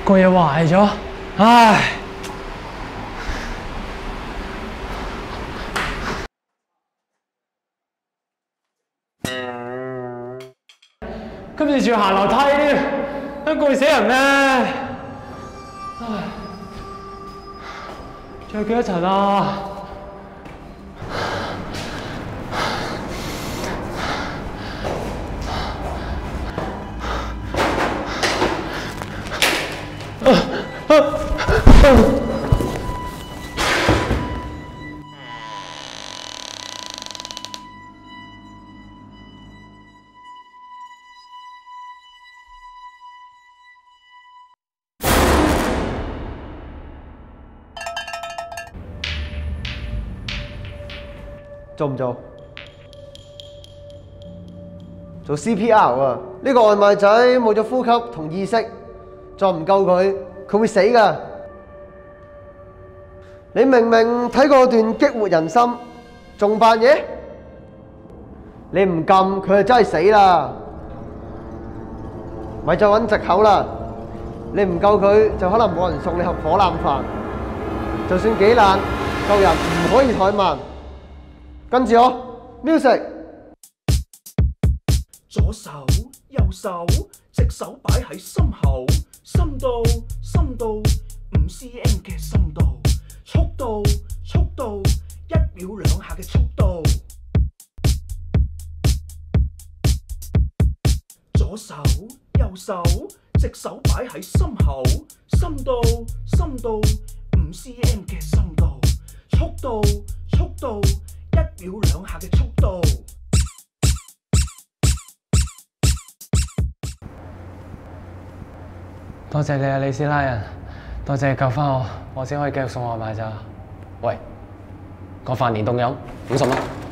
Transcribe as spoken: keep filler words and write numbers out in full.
個嘢壞咗，唉！今次仲要行樓梯添，都攰死人咩？唉！仲有幾多層啊？ 做唔做？做 C P R 啊！呢個外賣仔冇咗呼吸同意識，再唔救佢，佢會死㗎。你明明睇過段激活人心，仲扮嘢？你唔撳佢就真係死啦！咪再揾藉口啦！你唔救佢，就可能冇人送你盒火腩飯。就算幾懶，救人唔可以怠慢。跟住我 ，music。 左手右手，隻手擺喺心口，深度深度五 cm 嘅深度，速度速度一秒兩下嘅速度。左手右手，隻手擺喺心口，深度深度五 cm 嘅深度，速度速度一秒兩下嘅速度。 多謝你啊，李師奶人，多謝你救翻我，我先可以繼續送外賣咋。喂，個飯連凍飲五十蚊。